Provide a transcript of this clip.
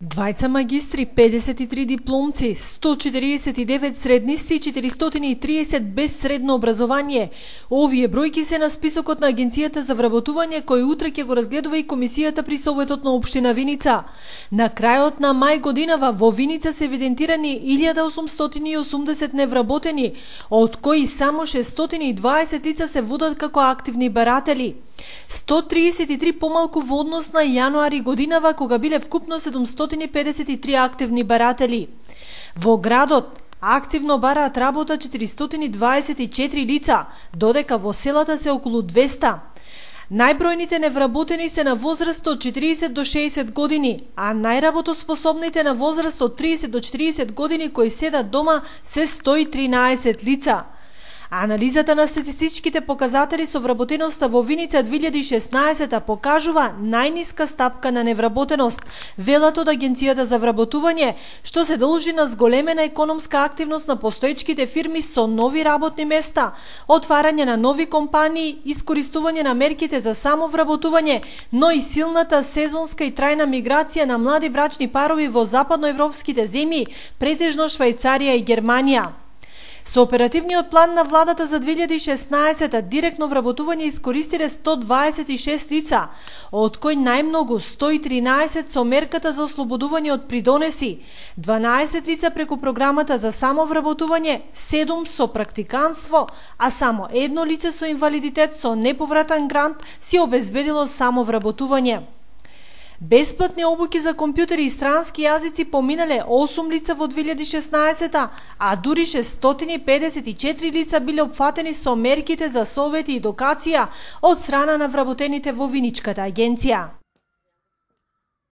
Двајца магистри, 53 дипломци, 149 среднисти и 430 без средно образование. Овие бројки се на списокот на Агенцијата за вработување кој утре ќе го разгледува и комисијата при Советот на општина Виница. На крајот на мај годинава во Виница се евидентирани 1880 невработени, од кои само 620 лица се водат како активни баратели. 133 помалку во однос на јануари годинава, кога биле вкупно 753 активни баратели. Во градот активно бараат работа 424 лица, додека во селата се околу 200. Најбројните невработени се на возраст од 40 до 60 години, а најработоспособните на возраст од 30 до 40 години кои седат дома се 113 лица. Анализата на статистичките показатели со вработеноста во Виница 2016 покажува најниска стапка на невработеност, велат од Агенцијата за вработување, што се должи на зголемена економска активност на постоечките фирми со нови работни места, отварање на нови компании, искористување на мерките за самовработување, но и силната сезонска и трајна миграција на млади брачни парови во западноевропските земји, претежно Швајцарија и Германија. Со оперативниот план на владата за 2016 директно вработување искористиле 126 лица, од кои најмногу 113 со мерката за ослободување од придонеси, 12 лица преку програмата за самовработување, 7 со практиканство, а само едно лице со инвалидитет со неповратен грант си обезбедило самовработување. Бесплатни обуки за компјутери и странски јазици поминале 8 лица во 2016, а дури 654 лица биле опфатени со мерките за совети и едукација од страна на вработените во Виничката агенција.